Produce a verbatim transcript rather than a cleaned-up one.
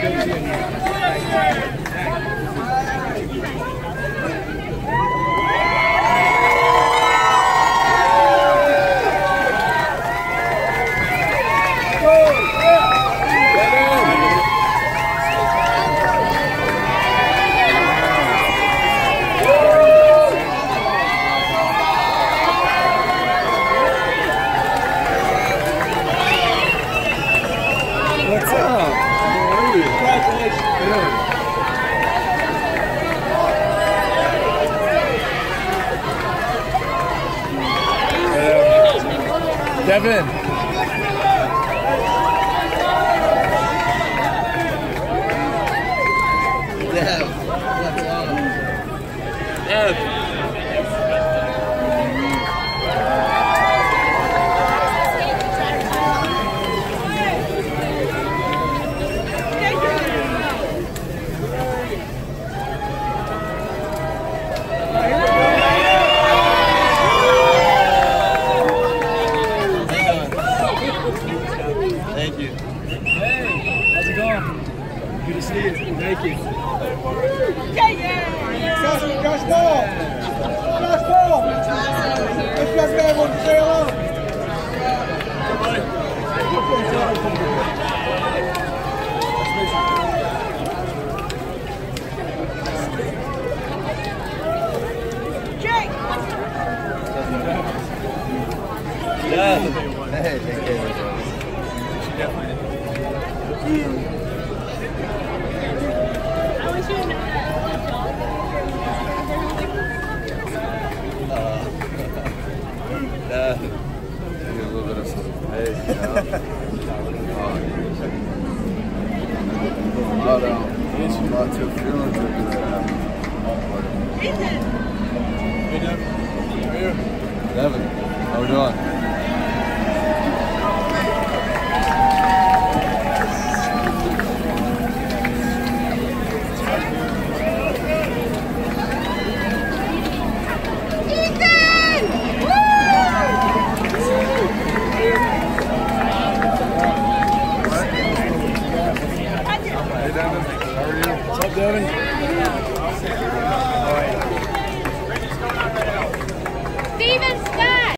Devin. Dev. Dev. Thank you. Hey, how's it going? Good to see you. Thank you. Josh, Josh Paul! Josh Paul! Let's just get everyone to say hello. Jake! Yeah. Hey, thank you. I want you to know that. Yeah. Give a little bit of some hey, you know. But um, it's not too feeling too good. Ethan! Hey, Devin. Here. Devin, how we doing? What's up, Devin?